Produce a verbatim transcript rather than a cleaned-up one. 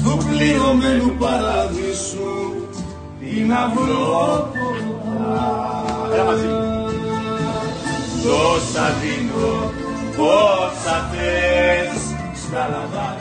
του πληρωμένου παραδείσου την αυρόπορτα. Έλα μαζί. Τόσα δίνω, όσα θες, στα λαδά